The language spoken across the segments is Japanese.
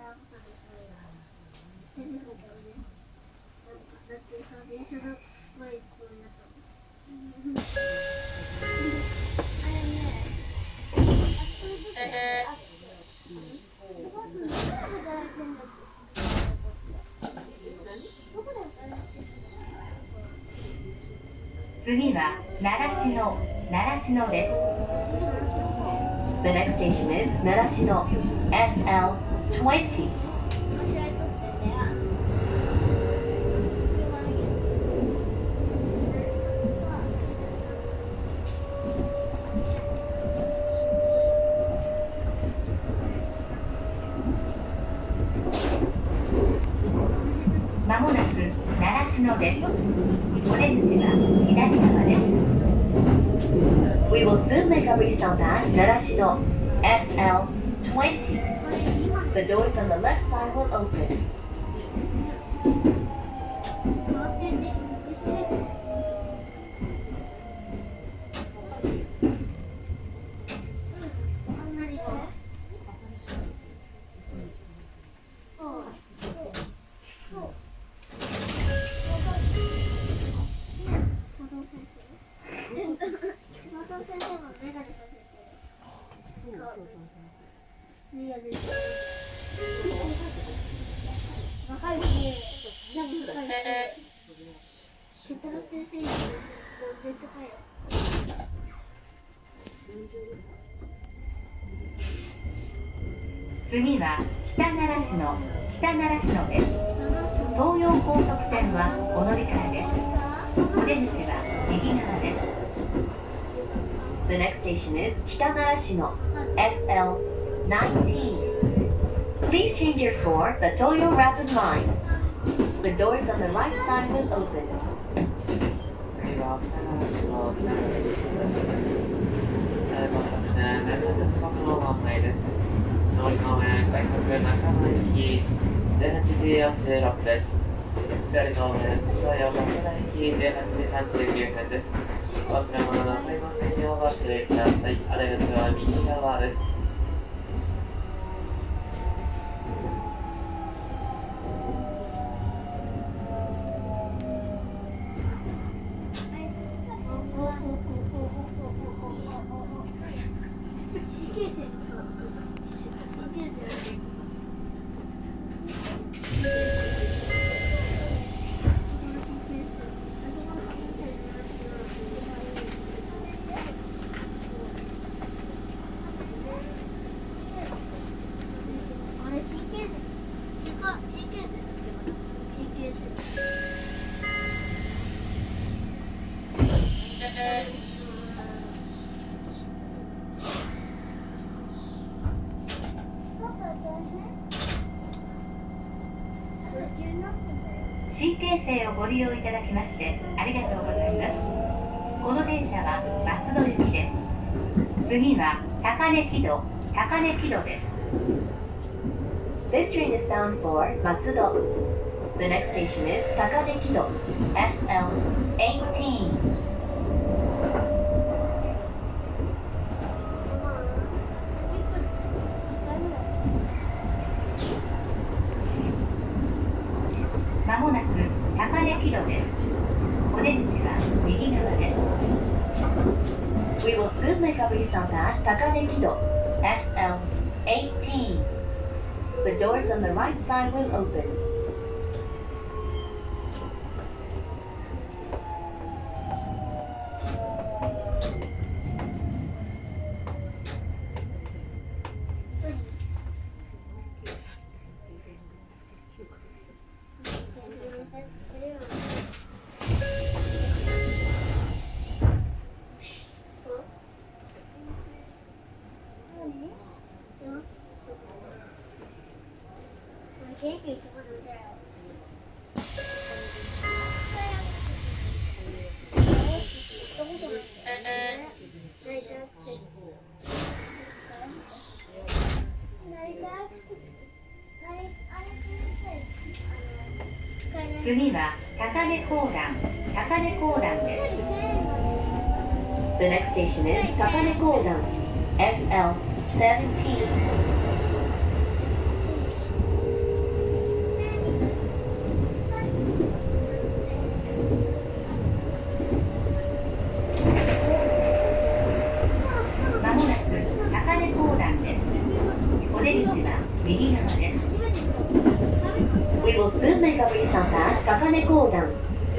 次は習志野です。The next station is 習志野 SL20. まもなく習志野です。お出口は左側です。We will soon make a restop at 習志野 SL20. The doors on the left side will open. 次は北習志野です。東洋高速線はお乗り換えです。お出口は右側です。The next station is 北習志野 SL19. Please change your for the Toyo Rapid Line. The doors on the right side will open. 次は北習志野北習志野の案内です。乗り換え快速中野行き18時46です。左方面東洋早稲田行き18時39分です。お忘れ物のありませんようご注意ください。あ出口は右側です。 新京成をご利用いただきましてありがとうございます。この電車は松戸行きです。次は高根木戸です。This train is bound for 松戸。The next station is 高根木戸 SL18. まもなく高根木戸です。お出口は右側です。We will soon make a restop at 高根木戸 SL18. The doors on the right side will open. 次は高根高蘭です。The next station is 高根高蘭 SL17. 出口は右側です。We will soon make a restart at Kakane Kodan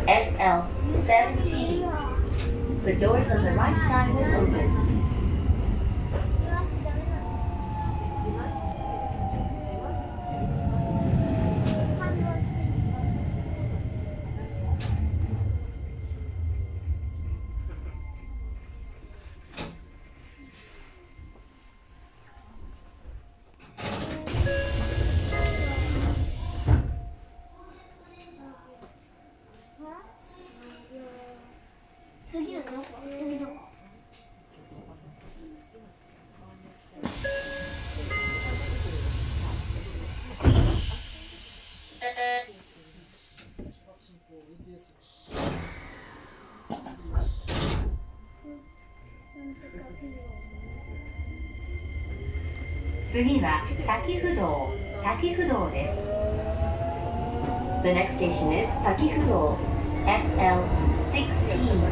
SL17. The doors on the right side will open. 次はどこ？次どこ？ 次は滝不動です。The next station is 滝不動 SL16.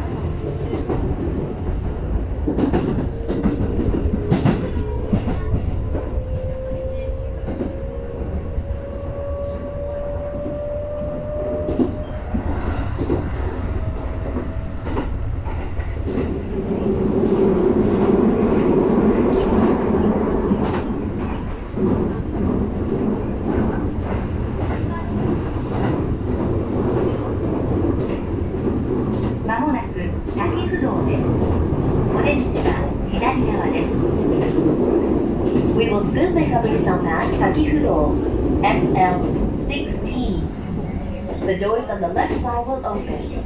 We will soon make a restart at Takifudo SL16. The doors on the left side will open.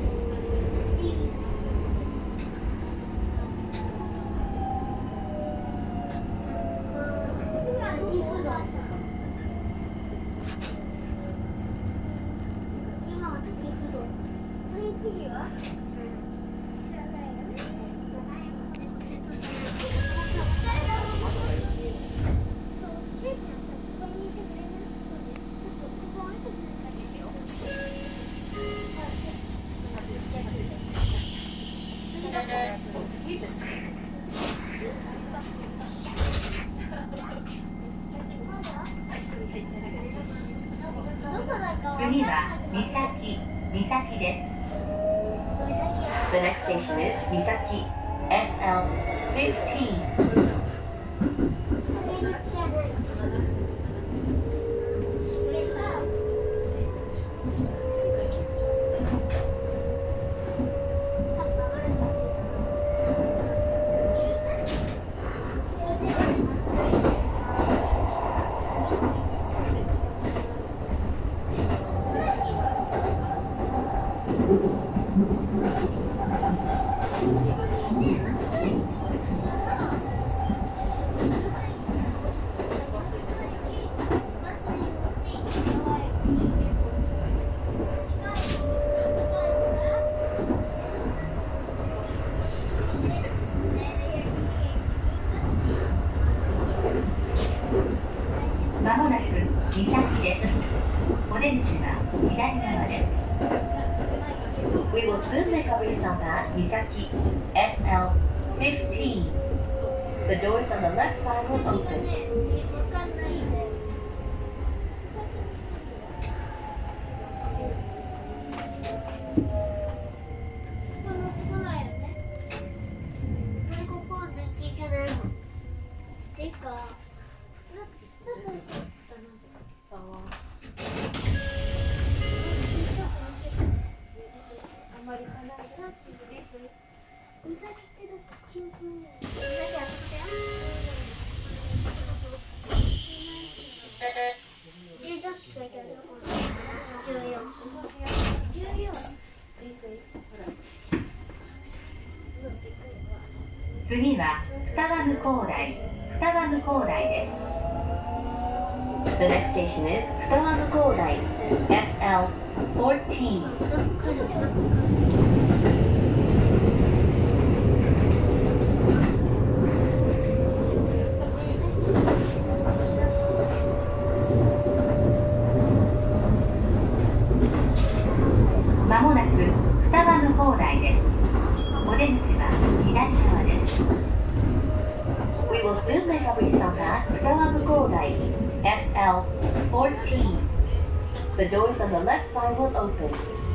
次は三崎です。The next station is 三崎 SL15. まもなく三崎です。お出口は左側です。We will soon make a restart at Misaki SL15. The doors on the left side will open. 次は双葉向台です。The next station is 双葉向台 SL14. まもなく双葉向台です。お出口は左側です。We will soon make a restart at は双葉向こう台 SL14. The doors on the left side will open.